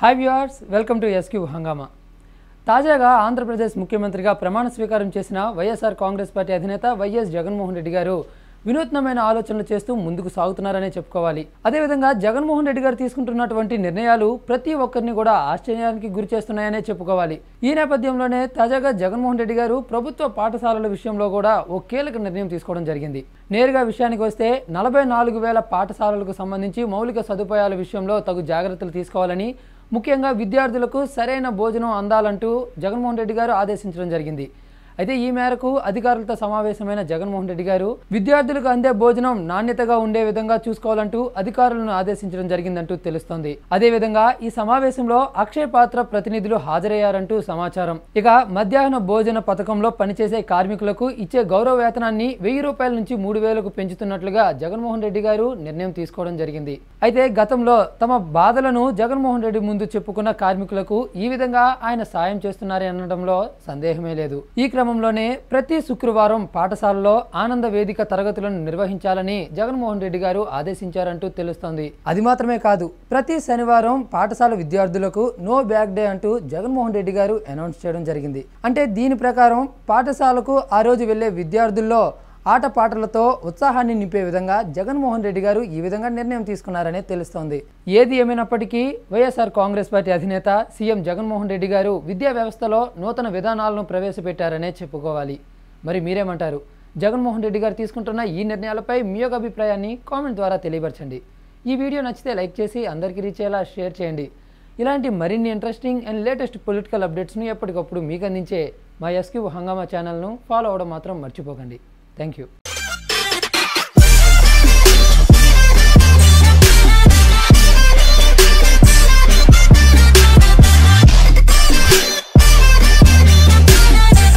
Hi viewers, welcome to S Q Hungama. తాజాగా ఆంధ్రప్రదేశ్ ముఖ్యమంత్రిగా ప్రమాణ స్వీకారం చేసిన వైఎస్ఆర్ కాంగ్రెస్ పార్టీ అధినేత వైఎస్ జగన్మోహన్ రెడ్డి గారు వినూత్నమైన ఆలోచనలు చేస్తూ ముందుకు సాగుతున్నారనే చెప్పుకోవాలి. అదేవిధంగా జగన్మోహన్ రెడ్డి గారు తీసుకుంటున్నటువంటి నిర్ణయాలు ప్రతి ఒక్కరిని కూడా ఆశ్చర్యానికి గురి చేస్తున్నాయనే చెప్పుకోవాలి. ఈ నేపథ్యంలోనే తాజాగా జగన్మోహన్ రెడ్డి గారు ప్రభుత్వ పాఠశాలల విషయంలో కూడా ఓ కీలక నిర్ణయం తీసుకోవడం జరిగింది. నేరుగా విషయానికి వస్తే 44,000 పాఠశాలలకు సంబంధించి మౌలిక సదుపాయాల విషయంలో తగు జాగ్రత్తలు తీసుకోవాలని, ముఖ్యంగా విద్యార్థులకు సరైన భోజనం అందాలంటూ జగన్మోహన్ రెడ్డి గారు ఆదేశించడం జరిగింది. అయితే ఈ మేరకు అధికారులతో సమావేశమైన జగన్మోహన్ రెడ్డి గారు విద్యార్థులకు అందే భోజనం నాణ్యతగా ఉండే విధంగా చూసుకోవాలంటూ అధికారులను ఆదేశించడం జరిగిందంటూ తెలుస్తోంది. అదేవిధంగా ఈ సమావేశంలో అక్షయ పాత్ర ప్రతినిధులు హాజరయ్యారంటూ సమాచారం. ఇక మధ్యాహ్న భోజన పథకంలో పనిచేసే కార్మికులకు ఇచ్చే గౌరవ వేతనాన్ని 1,000 రూపాయల నుంచి 3,000కు పెంచుతున్నట్లుగా జగన్మోహన్ రెడ్డి గారు నిర్ణయం తీసుకోవడం జరిగింది. అయితే గతంలో తమ బాధలను జగన్మోహన్ రెడ్డి ముందు చెప్పుకున్న కార్మికులకు ఈ విధంగా ఆయన సాయం చేస్తున్నారని అనడంలో సందేహమే లేదు. ఈ క్రమంలోనే ప్రతి శుక్రవారం పాఠశాలలో ఆనంద వేదిక తరగతులను నిర్వహించాలని జగన్మోహన్ రెడ్డి గారు ఆదేశించారంటూ తెలుస్తోంది. అది మాత్రమే కాదు, ప్రతి శనివారం పాఠశాల విద్యార్థులకు నో బ్యాగ్ డే అంటూ జగన్మోహన్ రెడ్డి గారు అనౌన్స్ చేయడం జరిగింది. అంటే దీని ప్రకారం పాఠశాలకు ఆ రోజు వెళ్లే విద్యార్థుల్లో ఆటపాటలతో ఉత్సాహాన్ని నింపే విధంగా జగన్మోహన్ రెడ్డి గారు ఈ విధంగా నిర్ణయం తీసుకున్నారనే తెలుస్తోంది. ఏది ఏమైనప్పటికీ వైఎస్ఆర్ కాంగ్రెస్ పార్టీ అధినేత సీఎం జగన్మోహన్ రెడ్డి గారు విద్యా వ్యవస్థలో నూతన విధానాలను ప్రవేశపెట్టారనే చెప్పుకోవాలి. మరి మీరేమంటారు? జగన్మోహన్ రెడ్డి గారు తీసుకుంటున్న ఈ నిర్ణయాలపై మీ యొక్క అభిప్రాయాన్ని కామెంట్ ద్వారా తెలియపరచండి. ఈ వీడియో నచ్చితే లైక్ చేసి అందరికీ రీచ్ అయ్యేలా షేర్ చేయండి. ఇలాంటి మరిన్ని ఇంట్రెస్టింగ్ అండ్ లేటెస్ట్ పొలిటికల్ అప్డేట్స్ని ఎప్పటికప్పుడు మీకు అందించే మా ఎస్క్యూ హంగామా ఛానల్ను ఫాలో అవ్వడం మాత్రం మర్చిపోకండి. Thank you.